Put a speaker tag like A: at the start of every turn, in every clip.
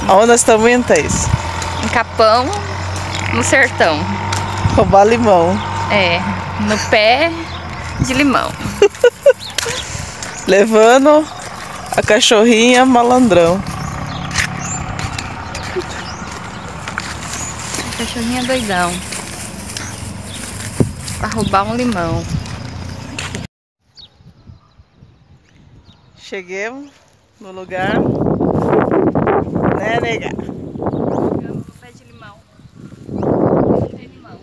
A: Aonde nós estamos indo, Thaís?
B: Em Capão, no sertão.
A: Roubar limão.
B: É, no pé de limão.
A: Levando a cachorrinha malandrão.
B: Cachorrinha doidão. Pra roubar um limão.
A: Chegamos no lugar. Né, nega?
B: No pé de limão. Tem limão.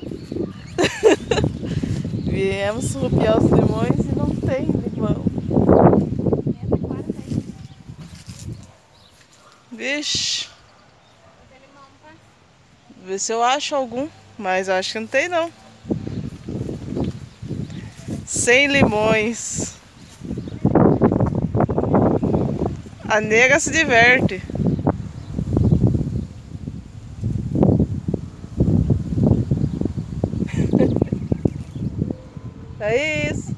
A: Viemos rupiar os limões e não tem limão. Vixe. Vê se eu acho algum, mas eu acho que não tem não. 100 limões. A nega se diverte. É isso.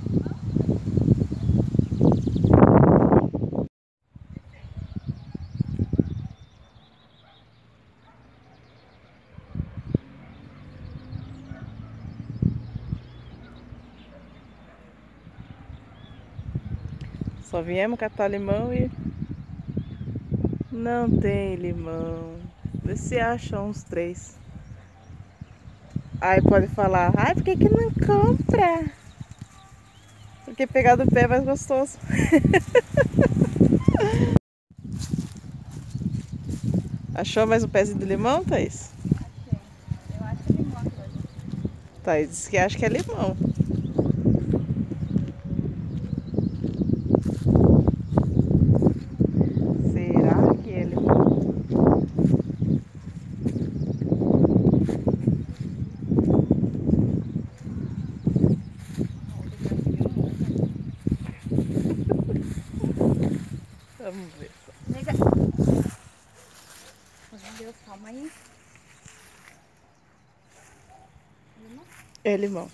A: Só viemos catar limão e não tem limão. Vê se acha uns 3. Aí pode falar, ai, por que que não compra? Porque pegar do pé é mais gostoso. Achou mais um pezinho de limão, Thaís?
B: Achei. Eu acho que é limão aqui hoje.
A: Thaís disse que acha que é limão. Será que é limão? Vamos ver.
B: Nega. Meu Deus, calma aí. Limão?
A: É limão.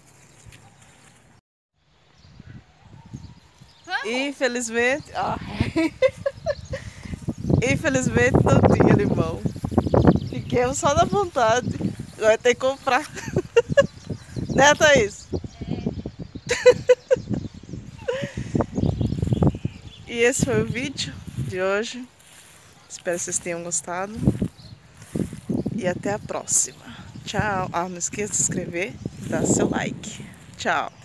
A: Infelizmente, infelizmente não tinha limão. Fiquemos só na vontade. Vai ter que comprar. Né, Thaís? E esse foi o vídeo de hoje. Espero que vocês tenham gostado. E até a próxima. Tchau. Não esqueça de se inscrever e dar seu like. Tchau.